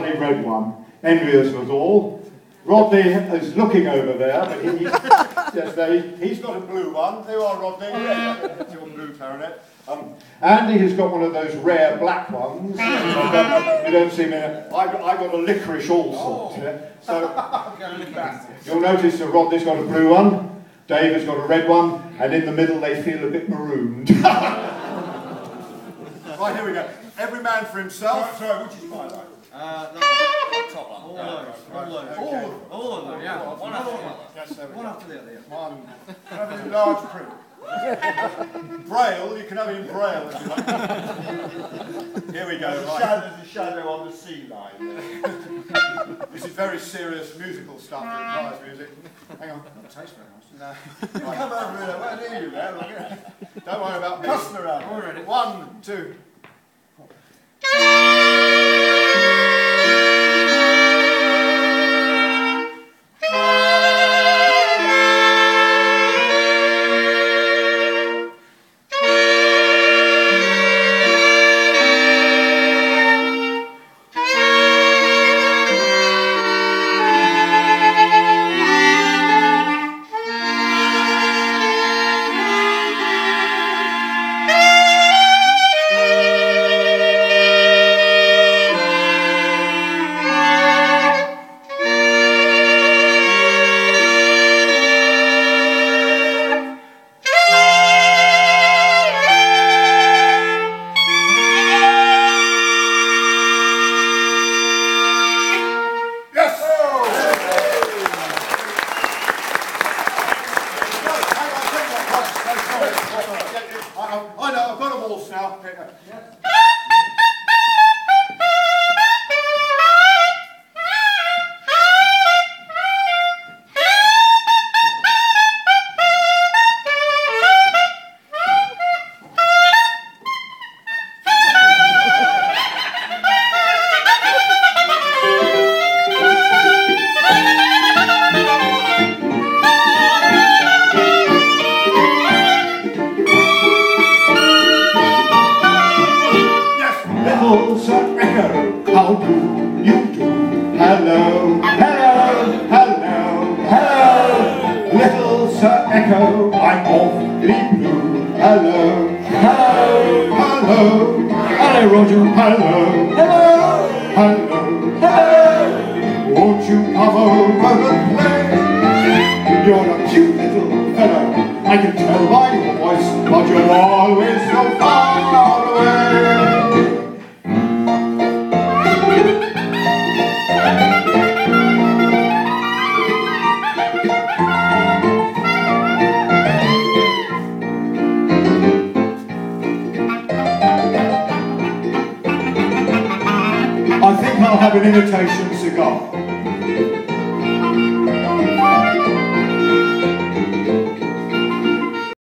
lovely red one. Envy us was all. Rodney is looking over there, but he's got a blue one. There you are, Rodney. That's your blue clarinet. Andy has got one of those rare black ones. You don't see me. I got a licorice all sorts. Yeah? So you'll notice that Rodney's got a blue one, Dave has got a red one, and in the middle they feel a bit marooned. Right, here we go. Every man for himself. Sorry, which is my line? The top one. All of them, yeah. One after the other. One. Have it in large print. Braille, you can have it in Braille if you like. Here we go. Right. There's a shadow on the sea line. This is very serious musical stuff. It requires music. Hang on. It tastes very nice. No. You come over here. Where are you there? Don't worry about me. Cussing around. All ready. 1, 2. I know, I've got a waltz now. How do you do? Hello, hello, hello, hello. Little Sir Echo, I'm awfully blue. Hello, hello, hello. Hello, Roger. Hello, hello, hello, hello. Won't you come over and play? You're a cute little fellow. I can tell by your voice, but you're always so far away. I think I'll have an imitation cigar.